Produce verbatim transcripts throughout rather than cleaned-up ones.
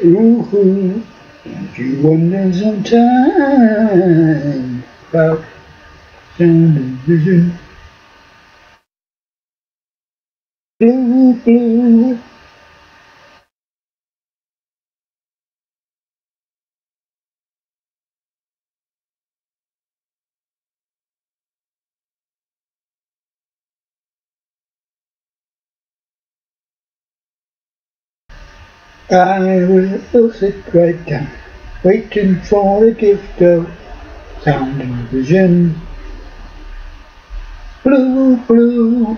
Ooh, don't you wonder sometimes about sound and vision? Blue, blue. I will sit right down, waiting for the gift of sound and vision. Blue, blue.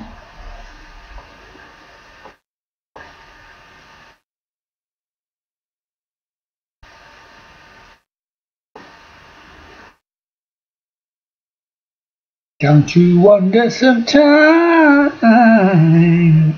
Don't you wonder sometimes?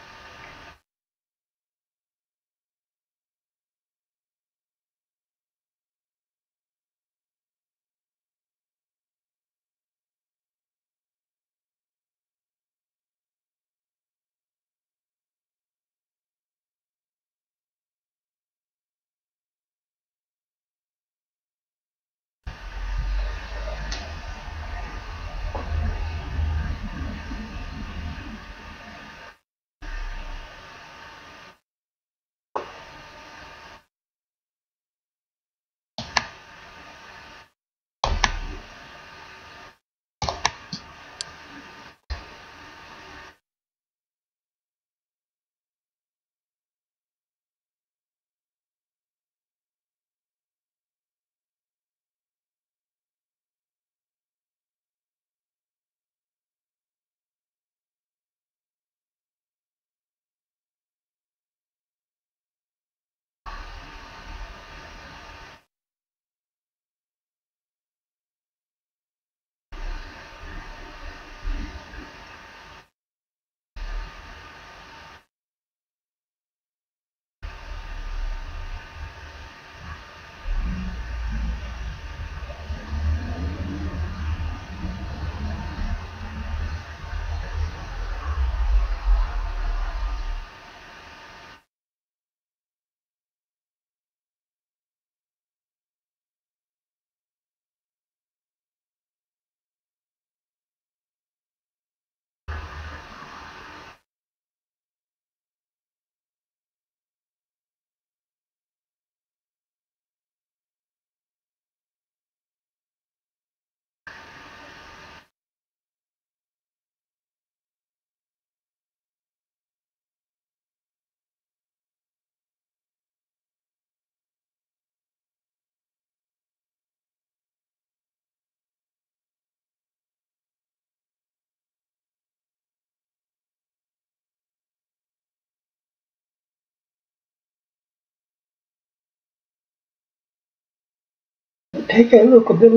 Take a look at the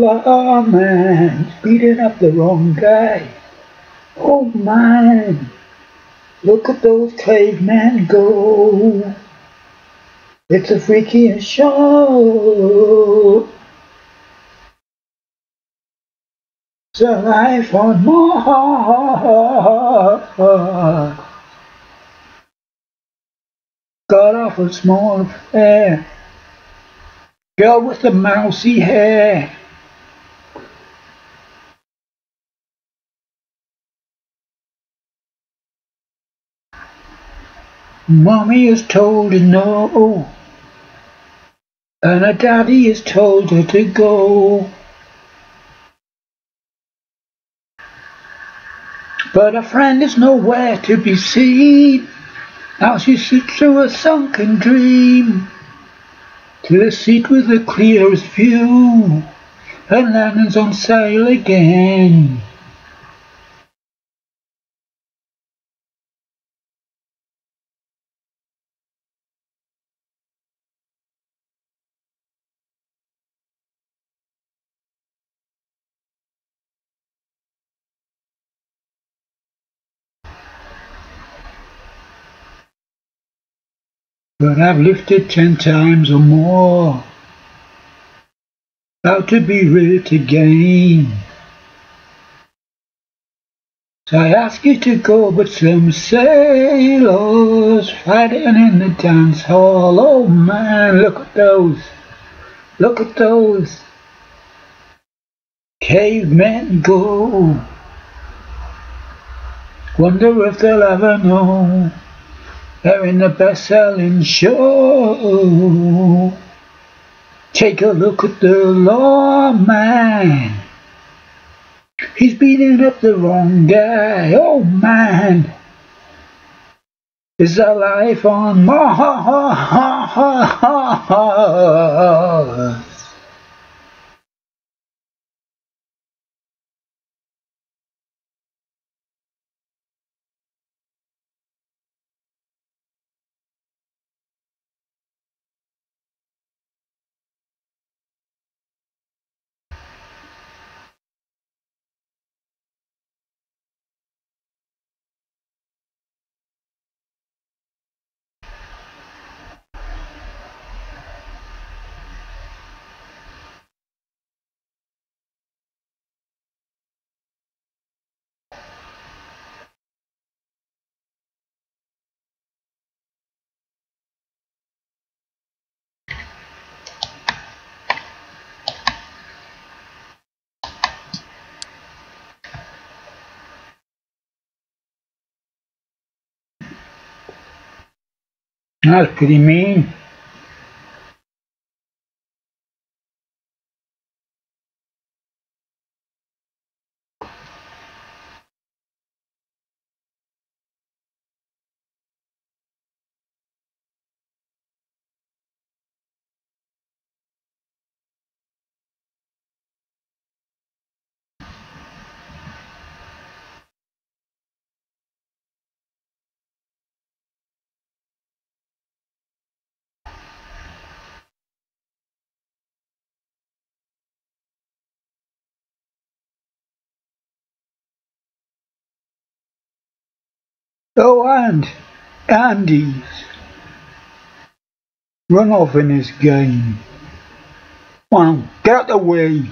lawman, he's beating up the wrong guy. Oh man, look at those cavemen go. It's a freaky show. It's a life on Mars. God awful small affair. Girl with the mousy hair. Mommy is told her no, and her daddy is told her to go. But her friend is nowhere to be seen. Now she sits through a sunken dream to the seat with the clearest view, and Lennon's on sale again. But I've lifted ten times or more, about to be writ again. So I ask you to go, but some sailors fighting in the dance hall. Oh man, look at those. Look at those cavemen go. Wonder if they'll ever know they're in the best-selling show. Take a look at the lawman. He's beating up the wrong guy. Oh man, is that life on Mars? That's pretty mean. Oh, and Andy's run off in this game. Wow, get out the way.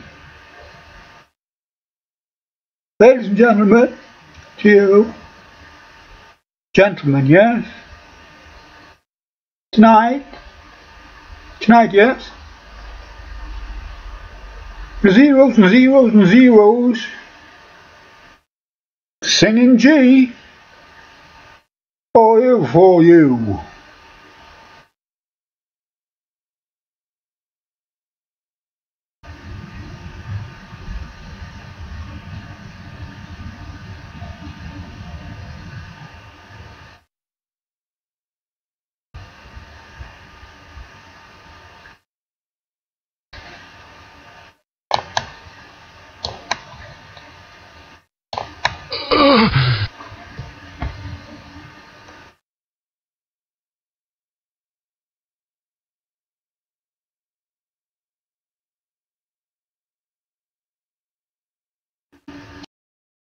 Ladies and gentlemen, to you. Gentlemen, yes? Tonight? Tonight, yes? Zeros and zeros and zeros. Singing G. For you, for you.